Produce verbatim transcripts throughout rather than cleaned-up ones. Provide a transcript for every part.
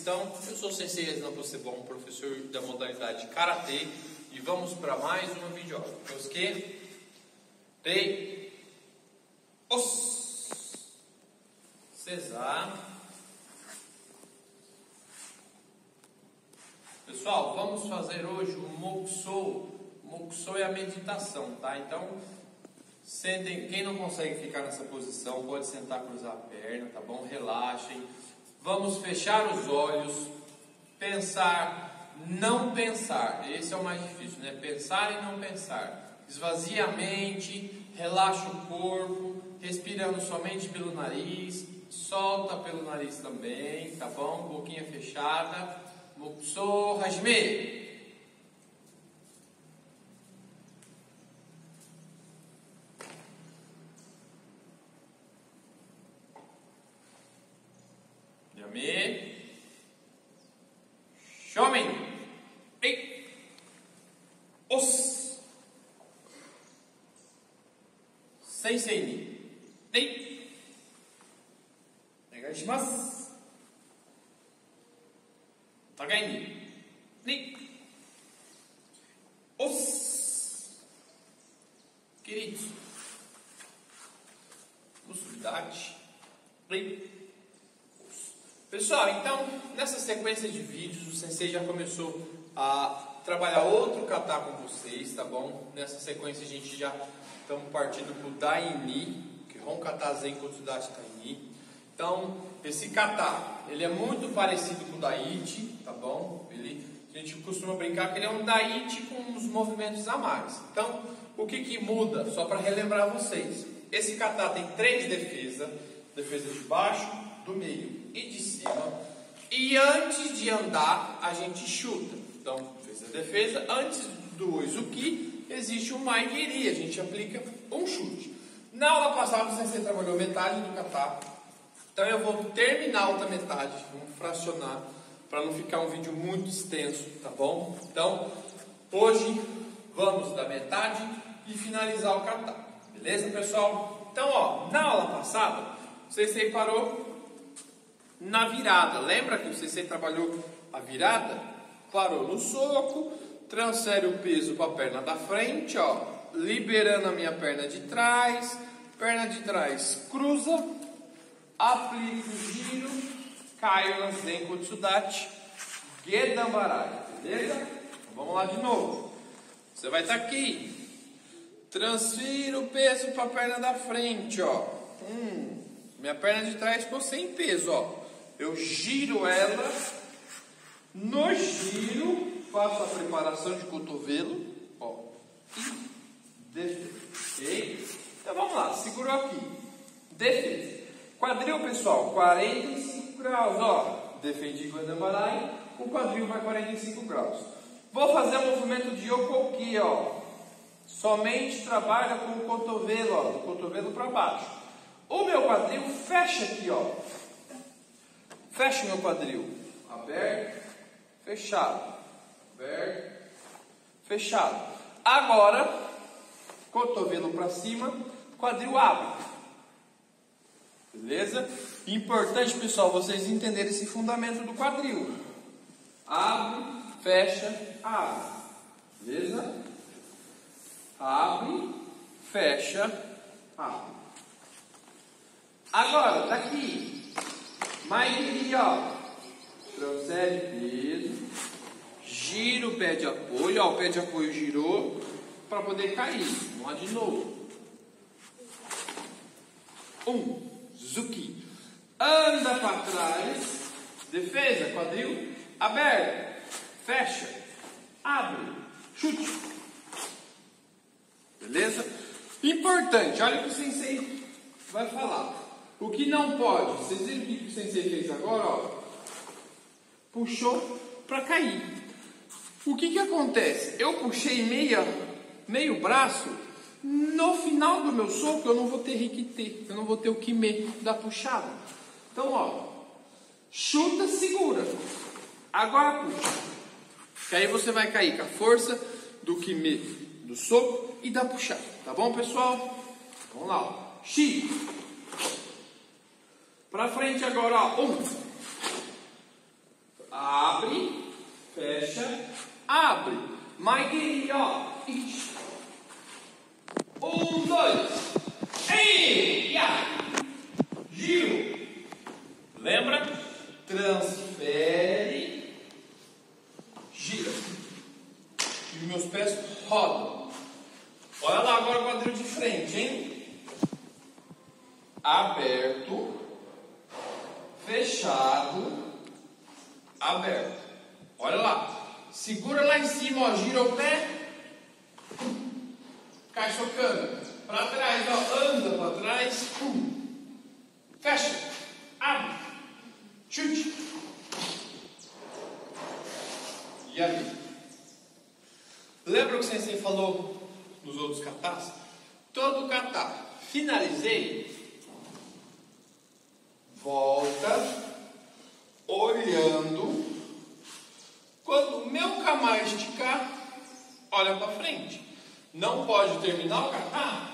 Então, eu sou o Sensei Renan Possebon, professor da modalidade Karatê, e vamos para mais uma videoaula. Kosuke, Rei, Os, Cesar. Pessoal, vamos fazer hoje o Mokusou. Mokusou é a meditação, tá? Então, sentem, quem não consegue ficar nessa posição, pode sentar, cruzar a perna, tá bom? Relaxem. Vamos fechar os olhos, pensar, não pensar. Esse é o mais difícil, né? Pensar e não pensar. Esvazia a mente, relaxa o corpo, respirando somente pelo nariz, solta pelo nariz também, tá bom? Boquinha fechada. Mokusou, Hajime! Yame, Shomen, Rei, Os, Sensei ni, Rei, Onegai shimasu, Tagai ni, Rei, Os, Kiritsu, Musuridade, Rei. Pessoal, então, nessa sequência de vídeos, o Sensei já começou a trabalhar outro kata com vocês, tá bom? Nessa sequência a gente já estamos partindo para o Dai-ni, que é um kata Zen Kotsudachi Tai-ni. Então, esse kata, ele é muito parecido com o Daiichi, tá bom? Ele, a gente costuma brincar que ele é um Daiichi com uns movimentos a mais. Então, o que que muda? Só para relembrar vocês. Esse kata tem três defesas, defesa de baixo, do meio e de cima, e antes de andar a gente chuta. Então, fez a defesa, antes do Oizuki existe um Maigiri, a gente aplica um chute. Na aula passada o Sensei trabalhou metade do kata, então eu vou terminar a outra metade, vamos fracionar para não ficar um vídeo muito extenso, tá bom? Então, hoje vamos da metade e finalizar o kata, beleza, pessoal? Então, ó, na aula passada o Sensei parou na virada. Lembra que o Sensei trabalhou a virada? Parou no soco, transfere o peso para a perna da frente, ó, liberando a minha perna de trás, perna de trás cruza, aplica o giro, caio na Zen Kotsudachi, Gedambarai, beleza? Vamos lá de novo. Você vai estar aqui, transfira o peso para a perna da frente, ó. Hum, minha perna de trás ficou sem peso, ó. Eu giro ela, no giro, faço a preparação de cotovelo, ó, e defesa, ok? Então vamos lá, segurou aqui, defesa, quadril, pessoal, quarenta e cinco graus, ó, defendi com o Gedambarai, o quadril vai quarenta e cinco graus. Vou fazer o movimento de Yokoki, ó, somente trabalha com o cotovelo, ó, do cotovelo para baixo. O meu quadril fecha aqui, ó. Fecha o meu quadril. Aberto, fechado. Aberto, fechado. Agora, cotovelo para cima, quadril abre. Beleza? Importante, pessoal, vocês entenderem esse fundamento do quadril. Abre, fecha, abre. Beleza? Abre, fecha, abre. Agora, tá aqui. Maigiri, ó, transfere peso, gira o pé de apoio, ó, o pé de apoio girou para poder cair. Vamos lá de novo. Um, Zuki, anda para trás, defesa, quadril, aberto, fecha, abre, chute. Beleza? Importante, olha o que o Sensei vai falar. O que não pode, vocês viram o que o Sensei fez agora, ó? Puxou para cair. O que que acontece? Eu puxei meia, meio braço, no final do meu soco eu não vou ter Rikite, eu não vou ter o Kime da puxada. Então, ó, chuta, segura. Agora puxa. Que aí você vai cair com a força do Kime do soco e da puxada. Tá bom, pessoal? Vamos lá, ó. Shi. Pra frente agora, ó. Um. abre. Maigi, ó. Um, dois. Ei, ya. Giro. Lembra? Transfere. Gira. E meus pés rodam. Olha lá agora o quadril de frente, hein? Aberto. Fechado. Aberto. Olha lá. Segura lá em cima, ó. Gira o pé. Cai chocando. Para trás, ó. Anda para trás. Fecha. Abre. Chute. E ali. Lembra o que o sensei falou nos outros katas? Todo kata. Finalizei. Volta. Olhando. Quando o meu kama esticar, olha para frente. Não pode terminar o kata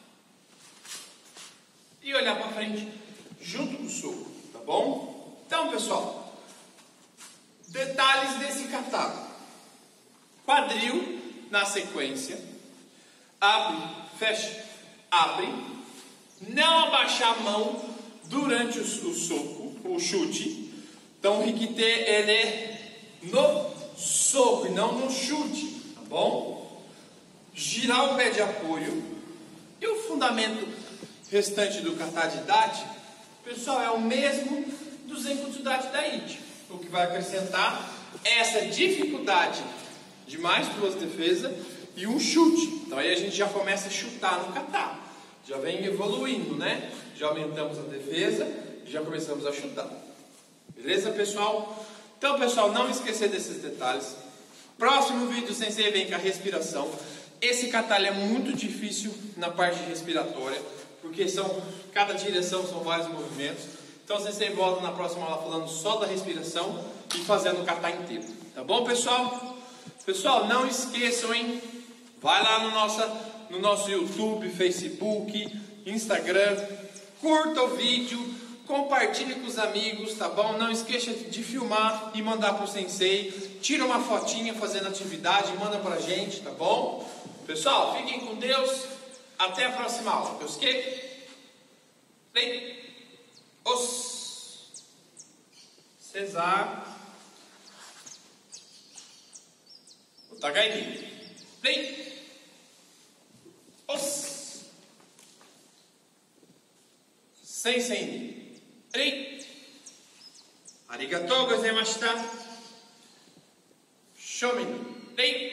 e olhar para frente junto com o soco, tá bom? Então, pessoal, detalhes desse kata. Quadril na sequência. Abre, fecha, abre. Não abaixar a mão durante o, o soco, o chute. Então, o rikite, ele é no soco e não no chute, tá bom? Girar o pé de apoio. E o fundamento restante do kata de date, pessoal, é o mesmo do Zenkutsu Date da Ichi. O que vai acrescentar é essa dificuldade de mais duas defesas e um chute. Então aí a gente já começa a chutar no kata. Já vem evoluindo, né? Já aumentamos a defesa e já começamos a chutar. Beleza, pessoal? Então, pessoal, não esquecer desses detalhes. Próximo vídeo, o sensei vem com a respiração. Esse kata é muito difícil na parte respiratória, porque são, cada direção são vários movimentos. Então, o sensei volta na próxima aula falando só da respiração e fazendo o kata inteiro. Tá bom, pessoal? Pessoal, não esqueçam, hein? Vai lá no, nossa, no nosso YouTube, Facebook, Instagram. Curta o vídeo. Compartilhe com os amigos, tá bom? Não esqueça de filmar e mandar pro sensei. Tira uma fotinha fazendo atividade e manda pra gente, tá bom? Pessoal, fiquem com Deus. Até a próxima aula. Deus que? Lei. Os. Cesar. O Tagaini. Lei. Os. Sensei. Rei. Arigatou gozaimashita. Shomin. Rei.